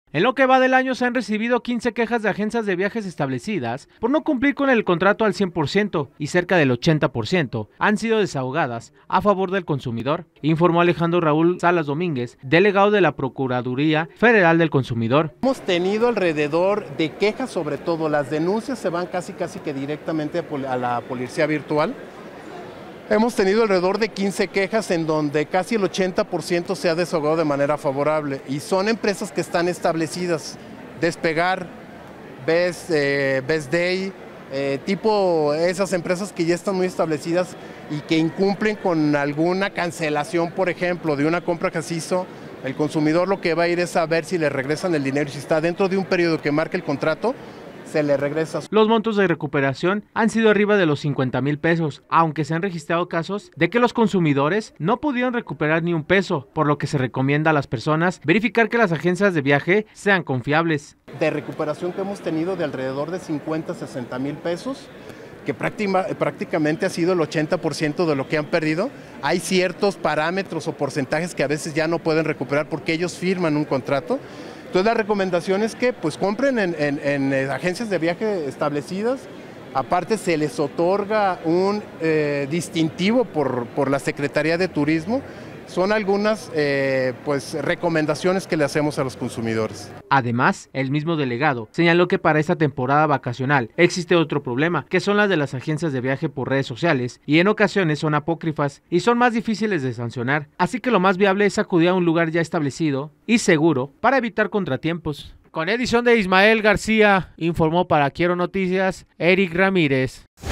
En lo que va del año se han recibido 15 quejas de agencias de viajes establecidas por no cumplir con el contrato al 100% y cerca del 80% han sido desahogadas a favor del consumidor, informó Alejandro Raúl Salas Domínguez, delegado de la Procuraduría Federal del Consumidor. Hemos tenido alrededor de quejas, sobre todo las denuncias se van casi que directamente a la policía virtual. Hemos tenido alrededor de 15 quejas en donde casi el 80% se ha desahogado de manera favorable y son empresas que están establecidas, Despegar, Best Day, tipo esas empresas que ya están muy establecidas y que incumplen con alguna cancelación, por ejemplo, de una compra que se hizo. El consumidor lo que va a ir es a ver si le regresan el dinero y si está dentro de un periodo que marca el contrato, se le regresa. Los montos de recuperación han sido arriba de los 50,000 pesos, aunque se han registrado casos de que los consumidores no pudieron recuperar ni un peso, por lo que se recomienda a las personas verificar que las agencias de viaje sean confiables. De recuperación que hemos tenido de alrededor de 50, 60 mil pesos, que prácticamente ha sido el 80% de lo que han perdido. Hay ciertos parámetros o porcentajes que a veces ya no pueden recuperar porque ellos firman un contrato. Entonces la recomendación es que pues compren en agencias de viaje establecidas. Aparte se les otorga un distintivo por la Secretaría de Turismo. Son algunas pues recomendaciones que le hacemos a los consumidores. Además, el mismo delegado señaló que para esta temporada vacacional existe otro problema, que son las de las agencias de viaje por redes sociales y en ocasiones son apócrifas y son más difíciles de sancionar, así que lo más viable es acudir a un lugar ya establecido y seguro para evitar contratiempos. Con edición de Ismael García, informó para Quiero Noticias, Eric Ramírez.